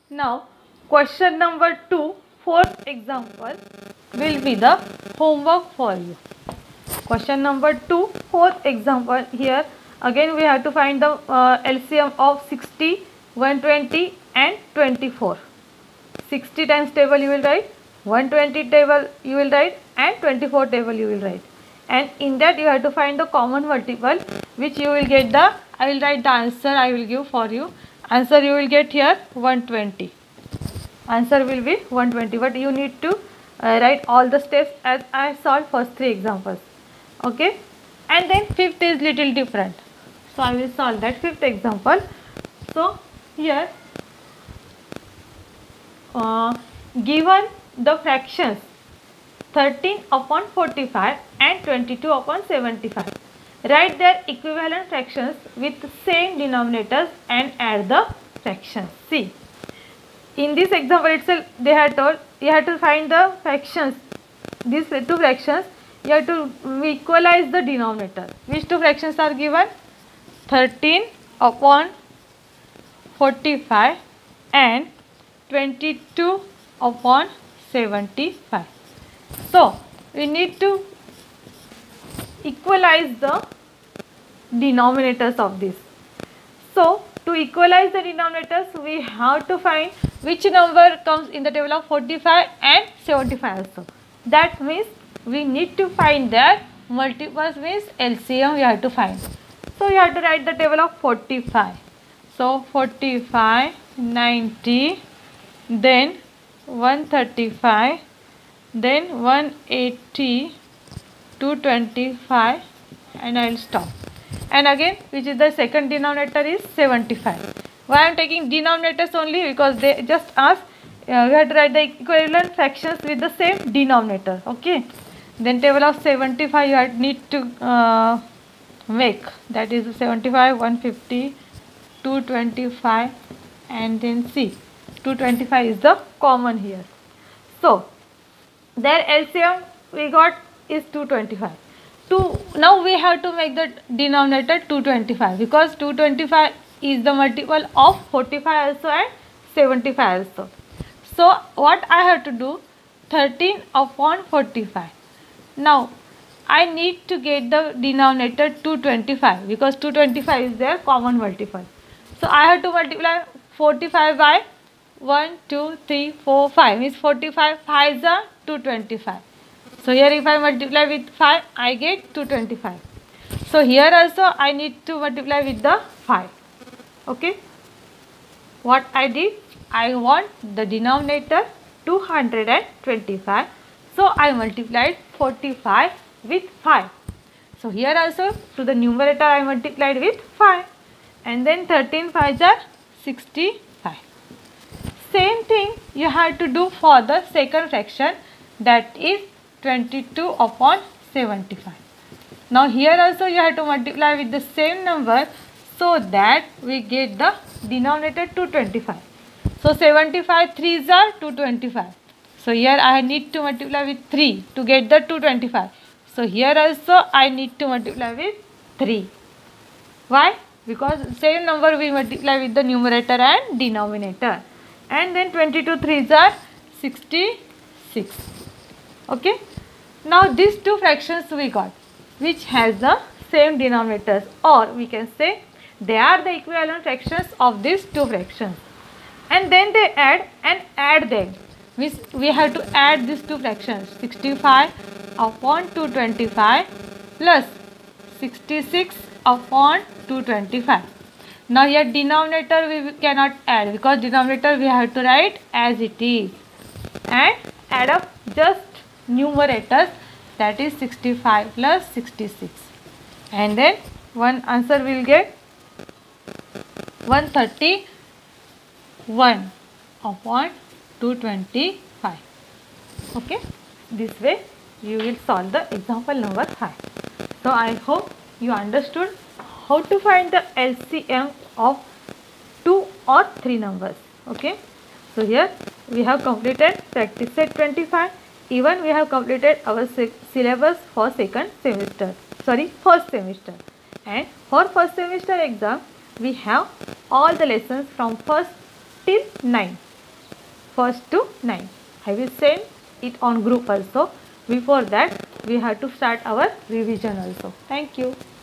Now question number 2, fourth example will be the homework for you. Question number 2, fourth example. Here again we have to find the LCM of 60, 120 and 24. 60 times table you will write, 120 table you will write and 24 table you will write. And in that you have to find the common multiple which you will get the, I will write the answer I will give for you. Answer you will get here 120. Answer will be 120, but you need to write all the steps as I solved first 3 examples. Okay, and then fifth is little different, so I will solve that fifth example. So here given the fractions 13 upon 45 and 22 upon 75, write their equivalent fractions with same denominators and add the fractions. See, in this example itself they had told you have to find the fractions, these two fractions you have to equalize the denominator. Which two fractions are given? 13 upon 45 and 22 upon 75. So we need to equalize the denominators of this. So to equalize the denominators we have to find which number comes in the table of 45 and 75 also. That means we need to find their multiples, means LCM we have to find. So you have to write the table of 45. So 45, 90, then 135, then 180, 225, and I will stop. And again, which is the second denominator is 75. Why I am taking denominators only? Because they just ask we have to write the equivalent fractions with the same denominator. Okay. Then table of 75 you need to make, that is 75, 150, 225, and then see 225 is the common here. So their LCM we got is 225. Now we have to make the denominator 225 because 225 is the multiple of 45 also and 75 also. So what I have to do, 13 upon 45. Now I need to get the denominator 225 because 225 is their common multiple. So I have to multiply 45 by 1, 2, 3, 4, 5, means 45 5 is 225. So here if I multiply with 5 I get 225. So here also I need to multiply with the 5. Okay. What I did, I want the denominator 225. So I multiplied 45 with 5. So here also to the numerator I multiplied with 5. And then 13 5s are 65. Same thing you have to do for the second fraction, that is 22 upon 75. Now here also you have to multiply with the same number so that we get the denominator 225. So 75 3s are 225. So here I need to multiply with 3 to get the 225. So here also I need to multiply with 3. Why? Because same number we multiply with the numerator and denominator. And then 22 3s are 66. Okay. Now these two fractions we got which has the same denominators, or we can say they are the equivalent fractions of these two fractions. And then they add them. Means we have to add these two fractions, 65 upon 225 plus 66 upon 225. Now here denominator we cannot add because denominator we have to write as it is, and add up just numerators, that is 65 plus 66, and then one answer will get 131 upon 225. Okay, this way you will solve the example number 5. So I hope you understood how to find the LCM of 2 or 3 numbers. Okay, so here we have completed practice set 25. Even we have completed our syllabus for first semester. And for first semester exam we have all the lessons from 1st till 9th. 1st to 9th. I will send it on group also. Before that we have to start our revision also. Thank you.